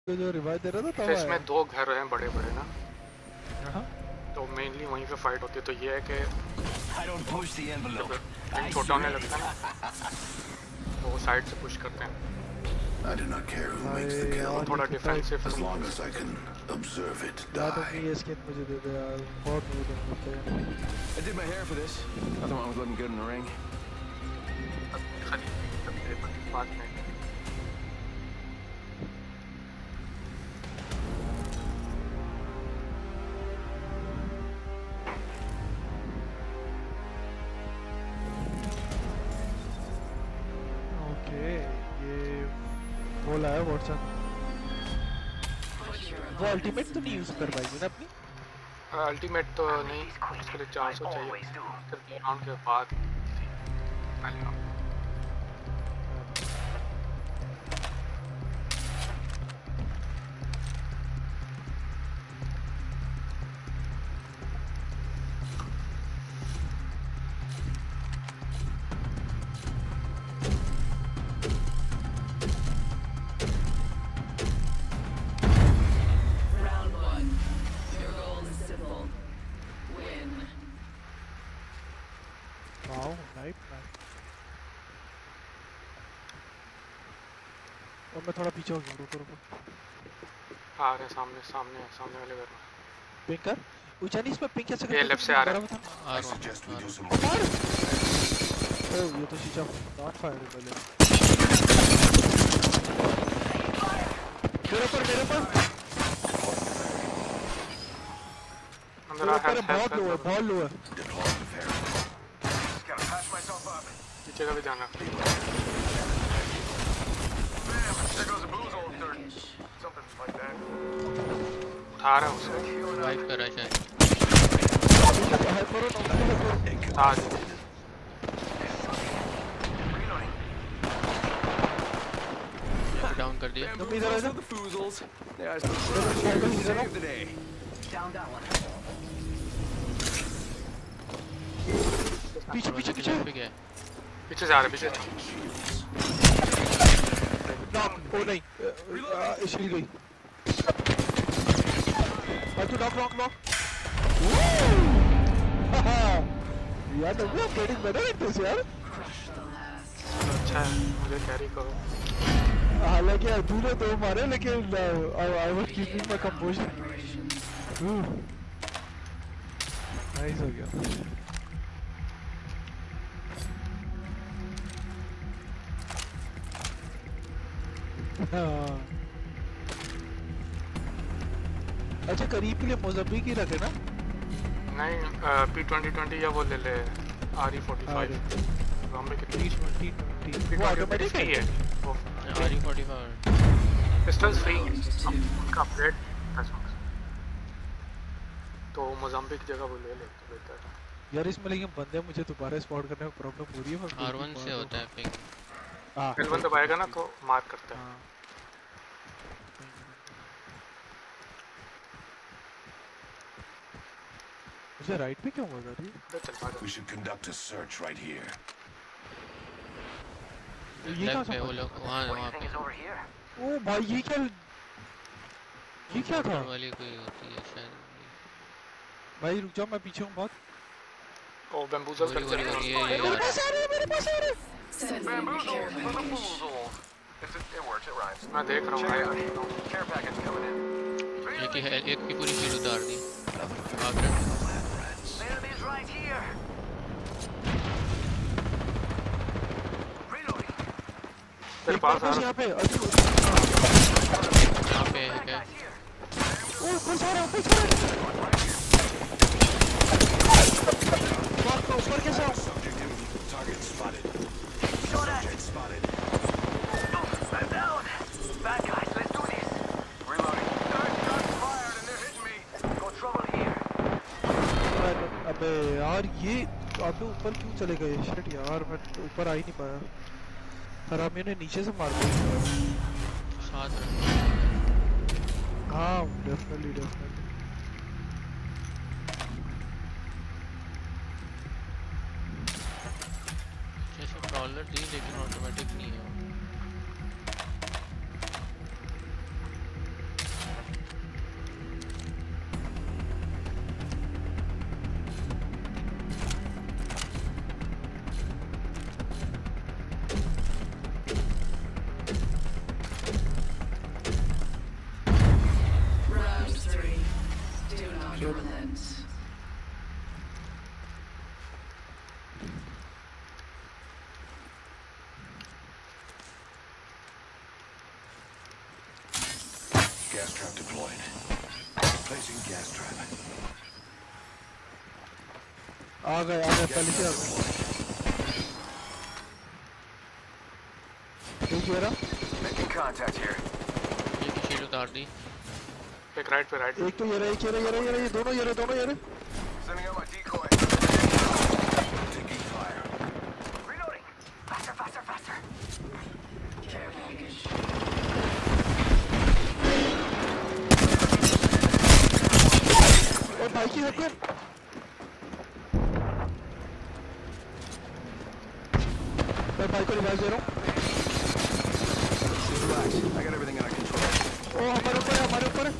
जो रिवाइव दे रहा था तब इसमें दो घर हैं बड़े बड़े ना, तो मेनली वहीं पे फाइट होती है। तो ये है कि जब छोटा होने लगता है ना तो वो साइड से पुश करते हैं। I do not care who makes the kill, थोड़ा defensive as long as I can observe it die. ये स्किन मुझे दे दे यार, बहुत मूड होता है। I did my hair for this. Nothing wrong with looking good in the ring. बात नहीं। बोला है व्हाट्सएप। वो अल्टीमेट तो नहीं यूज कर पाएगी ना अपनी? अल्टीमेट तो नहीं, उसके लिए 400 चाहिए सिर्फ राउंड के बाद। मैं थोड़ा पीछे हो गया, रुको रुको। आ रहे सामने सामने सामने वाले घर में। पिंक कर ऊंचा नहीं, इसमें पिंक कैसे करते? ये लेफ्ट से आ रहा है। ओ ये तो शीशा नॉट फायर पहले। मेरे पर अंदर आ है, बहुत लो है। पीछे का भी जाना। उठा रहा हूँ उसे, वाइप कर रहा है शायद। आज डाउन कर दिया। पीछे जा रहे पीछे। नॉक ओ नहीं, शिल गई। तू नॉक यार तो वो गेटिंग बेटर एट दिस यार। अच्छा है, मुझे कैरी करो। हालांकि तूने दो मारे लेकिन I was keeping my composure. Nice हो गया। अच्छा करीब के लिए मोज़म्बिक ही रखे ना? नहीं P2020 या वो ले ले RE45। मोज़म्बिक की P20 वो ऑटोमेटिक है वो RE45 पिस्टल्स फ्री उसका अपग्रेड तो मोज़म्बिक जगह वो ले ले तो बेहतर है यार। इसमें लेकिन बंदे मुझे दोबारा स्पॉट करने में प्रॉब्लम हो रही है। R1 से होता है पिंग। L1 दबाएगा ना तो मार्क करता है। मुझे राइट पे क्यों बोल रही है? We should conduct a search right here. ये कहाँ से वो लोग वहाँ पे। ओ भाई ये क्या था? वाली कोई होती है शायद। भाई रुक जाओ, मैं पीछे हूँ बहुत। ओ बैम्बूजल कर ये मेरे पास आ रहे हैं। मैं देख रहा हूँ एक की पूरी फील्ड उतार दी। तेरे पास आ रहा यहाँ पे है क्या? ओ ऊपर से आ रहा है। ऊपर कैसे आऊँ? Target spotted. Subject spotted. I'm down. Bad guys, let's do this. Reloading. Shots fired and they're hitting me. Got trouble here. अबे यार ये आपने ऊपर क्यों चले गए? शिट यार मैं ऊपर आ ही नहीं पाया। हरामी ने नीचे से मार दिया। हाँ डेफिनेटली जैसे प्रॉलर दी लेकिन ऑटोमेटिक नहीं है। never relents. Gas trap deployed. Placing gas trap. आ गए पहले से आ गए एक ये रहा Making contact here. ये की शीट उतार दी। एक राइट पे राइट। एक तो ये रहा एक ये रहा ये दोनों ये रहे Sending out my decoy. Taking fire. Reloading. Faster, faster, faster. Care package. और भाई की हक मैं भाई को रिवाइज दे रहा हूँ Relax. I got everything under control. ओ हमारे ऊपर है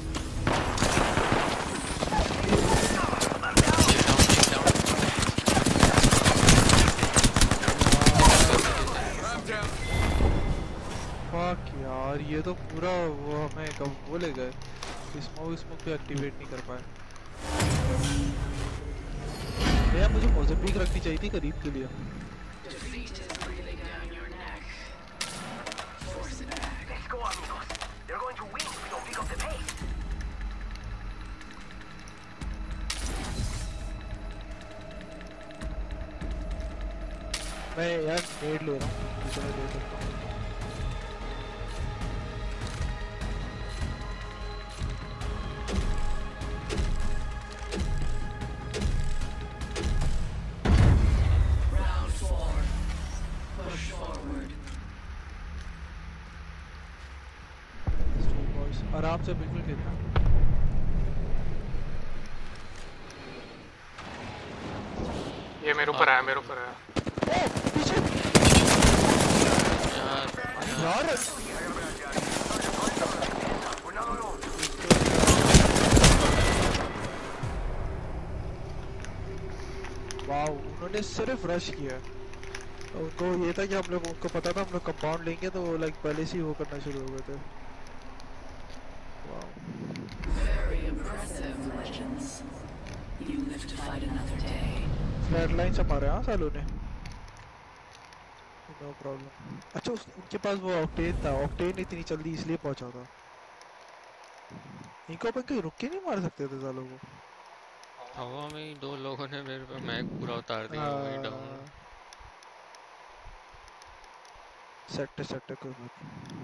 फक यार ये तो पूरा वो हमें कब वो ले गए स्मोक पे एक्टिवेट नहीं कर पाए यार मुझे मोज़ेम्बिक रखनी चाहिए थी करीब के लिए Defeat is breathing down your neck. Force it back. Let's go, amigos. They're going to win if we don't pick up the pace. मैं यार नेड ले रहा हूँ जितना ले सकता हूँ Round 4. Push forward. आराम से बिल्कुल खेलना ये मेरे ऊपर आया पीछे यार यार We're not alone. वाओ उन्होंने सिर्फ रश किया उनको ये था कि हम लोग उनको पता था हम लोग कंपाउंड लेंगे तो वो लाइक पहले से ही वो करना शुरू हो गए थे wow Very impressive, Legends. You live to fight another day. Flat line से मारे हाँ सालों ने नो प्रॉब्लम अच्छा उनके पास वो ऑक्टेन था ऑक्टेन इतनी जल्दी इसलिए पहुंचा था इनको अपन कहीं रुक के नहीं मार सकते थे सालों को हवा में ही दो लोगों ने मेरे पे मैग पूरा उतार दिया वही डाउन सेट कोई बात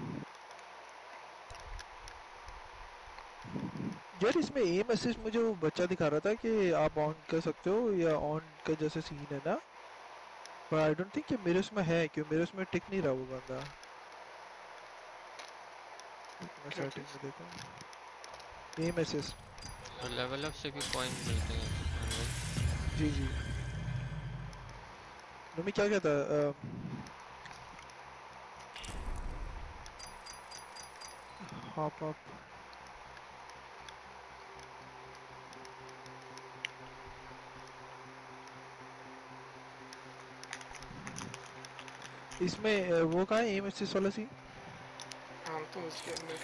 यार इसमें एम असिस्ट मुझे वो बच्चा दिखा रहा था कि आप ऑन कर सकते हो या ऑन का जैसे सीन है ना पर आई डोंट थिंक कि मेरे उसमें है क्यों मेरे उसमें टिक नहीं रहा वो बंदा मैं सेटिंग में देखूं एम असिस्ट तो लेवल अप से भी कॉइन मिलते हैं जी नमी क्या कहता है हॉप इसमें वो कहाँ है एम असिस्ट वाला सीन हम तो उसके अंदर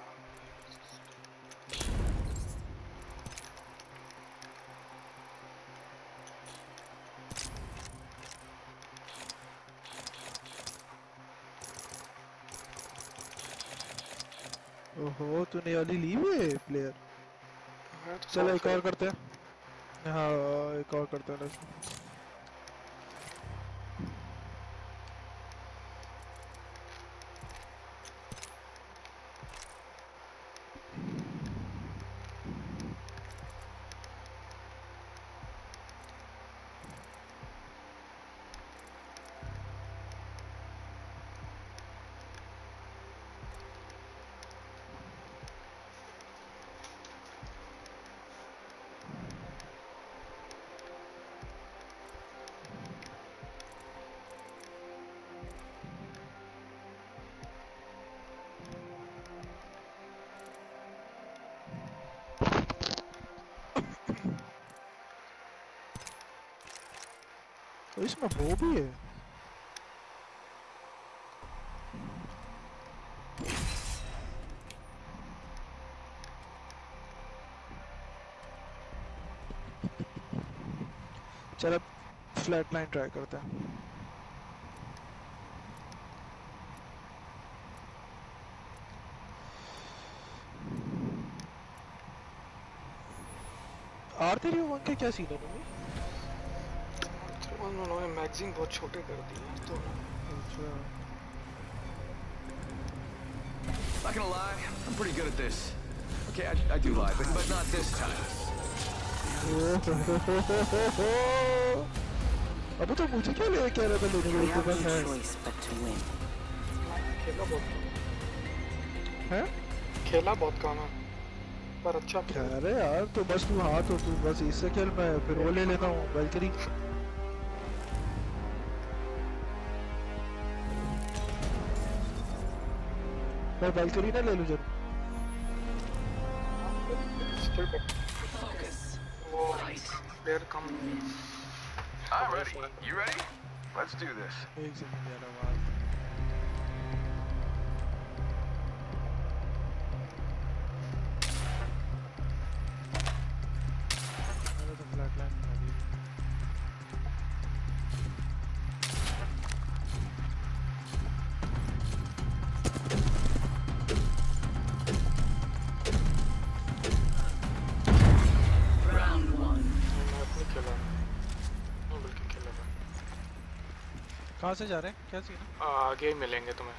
ओहो तूने वाली ली हुई है प्लेयर चलो एक और करते हैं हाँ एक और करते हैं तो इसमें वो भी है चल अब फ्लैट लाइन ट्राई करते हैं। R31 का क्या सीन है मम्मी? उन्होंने मैगजीन बहुत छोटे कर दिए तो अच्छा Not gonna lie, I'm pretty good at this. Okay, I do lie, but not this time. अबे तो मुझे क्या ले कह रहा था लेने के We लिए have बस no है choice but to win. खेला बहुत कम हैं? खेला बहुत कम है पर अच्छा क्या रे यार तो बस तू हाँ तो तू बस इससे खेल मैं फिर वो ले लेता हूँ वैल्करी मैं वैल्करी ना ले लूँ जरूर स्टिल Focus. वो प्लेयर कम I'm ready. You ready? Let's do this. एक सेकंड यार आवाज मैंने तो फ्लैट लाइन बना दी Round one. मैं अपनी खेला नहीं बल्कि खेला था कहाँ से जा रहे हैं क्या सीन है आगे ही मिलेंगे तुम्हें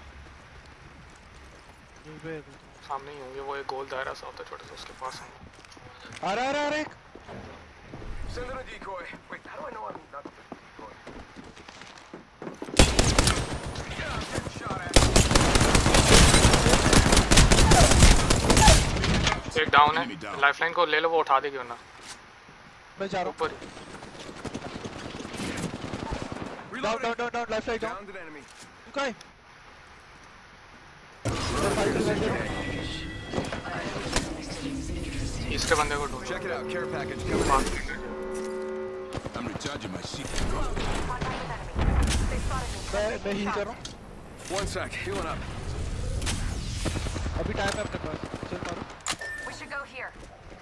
यहीं पे है तू। सामने ही होंगे वो एक गोल दायरा सा होता है छोटा सा उसके पास होंगे आ रहा एक Send in a decoy. Wait, how do I know I'm not the decoy? Yeah, I'm getting shot at. एक डाउन है लाइफलाइन को ले लो वो उठा देगी वरना मैं जा रहा ऊपर हूँ down life light down Downed an enemy. तू कहाँ है तीसरे बंदे को ढूंढो Check it out. Care package coming in. I'm recharging my shield. मैं हील कर रहा हूँ 1 sec. Healing up. अभी टाइम है अपने पास चल मारो We should go here.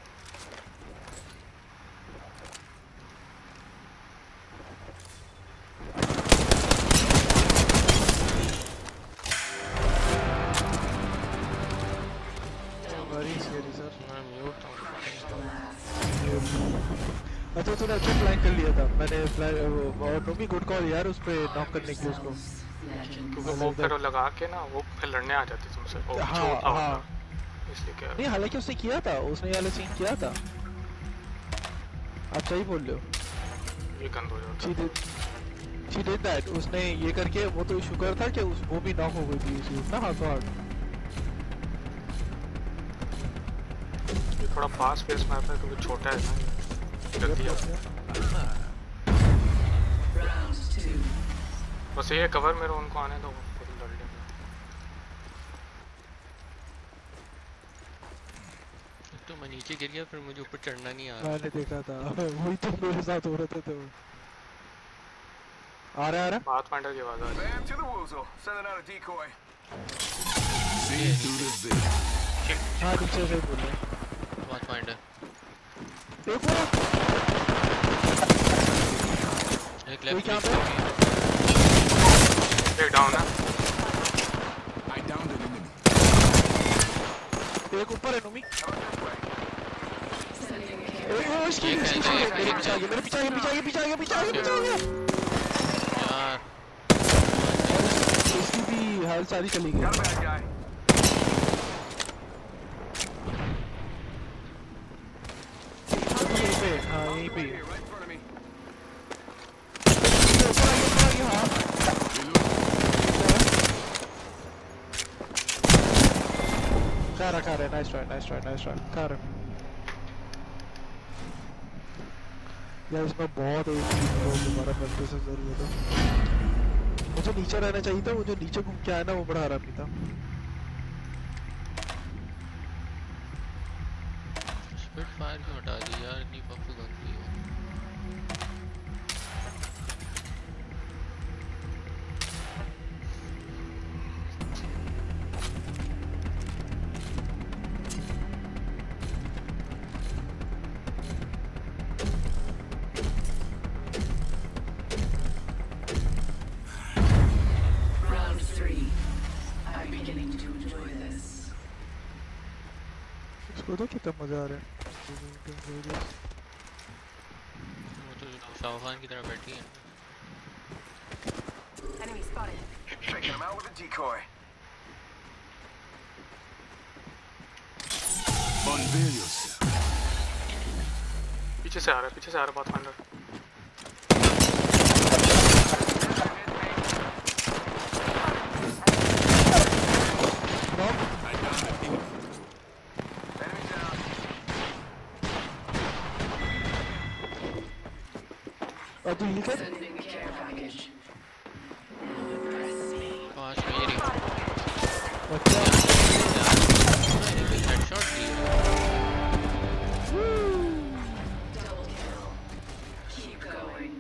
Very scary sir मैं म्यूट हूँ अच्छा तूने अच्छा प्लान कर लिया था मैंने और नोमी गुड कॉल यार उस पे नॉक करने के लिए उसको क्योंकि वो फिर लगा के ना वो फिर लड़ने आ जाती तुमसे वो हाँ छोटा हाँ होता इसलिए क्या नहीं हालांकि उसने किया था उसने ये वाला सीन किया था आप सही बोल रहे हो ये गंद हो जाता she did that उसने ये करके वो तो शुक्र था कि वो भी नॉक हो गई थी उसी ना हाथों हाथ ये थोड़ा फास्ट पेस मैप है क्योंकि छोटा है ना जल्दी आता है Round two. बस ये कवर में उनको आने दो फिर लड़ लेंगे तो मैं नीचे गिर गया फिर मुझे ऊपर चढ़ना नहीं आ रहा मैंने देखा था वही तो मेरे साथ हो रहा था तो आ रहा पाथ फाइंडर की आवाज आ रही Bam to the woozle. Sending out a decoy. See through this vision. हाँ नीचे से बोल रहे पाथ फाइंडर एक पूरा एक कोई लेफ्ट क्या क्लिक है एक डाउन है I downed an enemy. एक ऊपर है नोमी इसकी ये इसकी कहते हैं, मेरे पीछे आ गया मेरे पीछे आ गया पीछे आ गया पीछे आ गया पीछे आ गया यार इसकी भी हाल सारी चली गई Got a bad guy. यहीं पे हाँ यहीं पे Here, right in front of me. ऊपर आ गया हाँ खा रहा नाइस ट्राई खा रहा यार इसमें बहुत दोबारा बनते से जरूरत है मुझे नीचे रहना चाहिए था वो जो नीचे घूम के आया ना वो बड़ा आरामी था स्पिट फायर क्यों हटा दी यार इतनी पफ गंदी है वो तो कितना मजा आ रहा है। वो तो शाहरुख खान की तरह बैठी है। Enemy spotted. Taking him out with a decoy. Unveil yourself. पीछे से आ रहा है पाथफाइंडर। Enemy down. और तू हिल कर Sending care package. Impress me. पास में ही रही। अच्छा हेडशॉट दिया। Double kill. Keep going.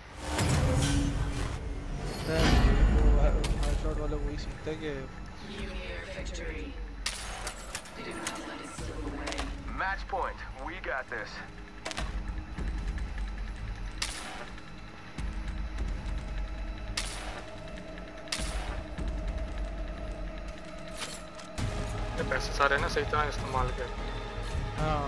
Headshot वाला वही सीखता है कि You near victory. Do not let it slip away. Match point. We got this. ये पैसे सारे ना सही तरह इस्तेमाल कर। हाँ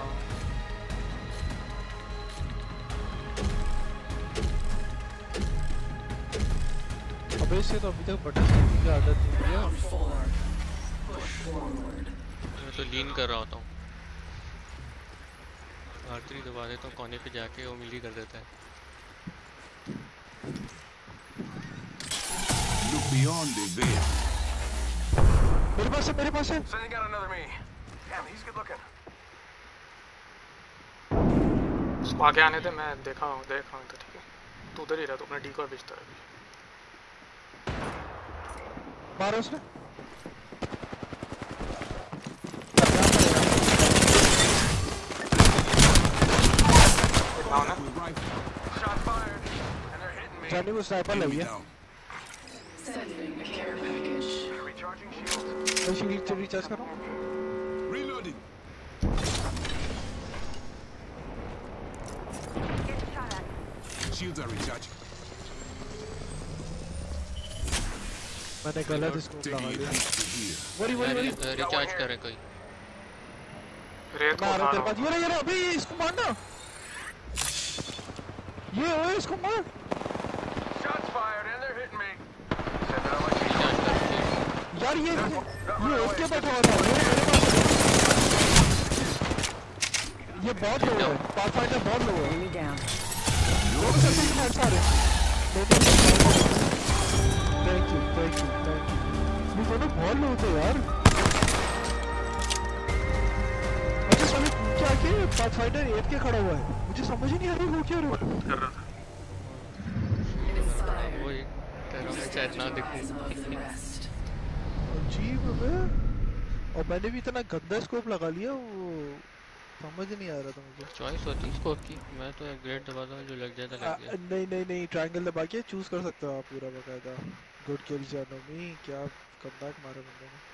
अबे इससे तो अभी तक बटन दबाने की आदत नहीं है। Round 4. Push forward. मैं तो लीन कर रहा होता हूँ। आखिरी दबा देता हूँ कोने पे जाके वो मिली कर देता है। Look beyond the veil. मेरे पास है Sending out another me. Damn, he's good looking. उसको आगे आने दे, मैं देखा हूँ तो ठीक है। तू उधर ही रह, तू अपना डीकॉय भेजता है। मारा उसने डाउन है। With rifle. Shot fired. And they're hitting me. जानी वो स्नाइपर लगी Enemy है। down. Sending care package. Recharging shields. मैं शील्ड रिचार्ज कर रहा हूँ। Reloading. Getting shot at. Shields are recharging. मैंने गलत स्कोप लगा Taking it लिया। to here. वरी रिचार्ज करें कोई। रेत को मारा उठा तेरे रहा पास। हूँ। ये अबे इसको मारना। ये ओए इसको मार। Shots fired and they're hitting me. Send out my shield. Recharge करके यार ये ओके बैठा हुआ था। ये बहुत लो है। पाथफाइंडर बहुत लो है। Enemy down. लोग सबसे मार सारे। Thank you. ये दोनों बहुत लो थे यार। अच्छा साले क्या के पाथफाइंडर 8 के खड़ा हुआ है। मुझे समझ ही नहीं आ रही वो क्या रहा है। कर रहा था। Inspired. वो एक तरह में शायद ना दिखूं। Rise above the rest. अजीब है। और मैंने भी इतना गंदा स्कोप लगा लिया वो समझ नहीं आ रहा था मुझे। चॉइस होती है स्कोप की। मैं तो ग्रेड दबाता हूँ जो लग जाता लग गया। नहीं ट्रायंगल दबा के चूज कर सकते हो आप पूरा बकायदा। गुड किल जानोमी क्या गंदा मारा बंदे ने।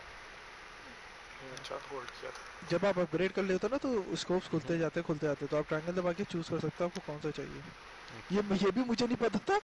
अच्छा होल्ड किया था। जब आप अपग्रेड कर लेते हो ना तो स्कोप्स खुलते जाते तो आप ट्रायंगल दबा के चूज कर सकते हो आपको कौन सा चाहिए। ये भी मुझे नहीं पता था।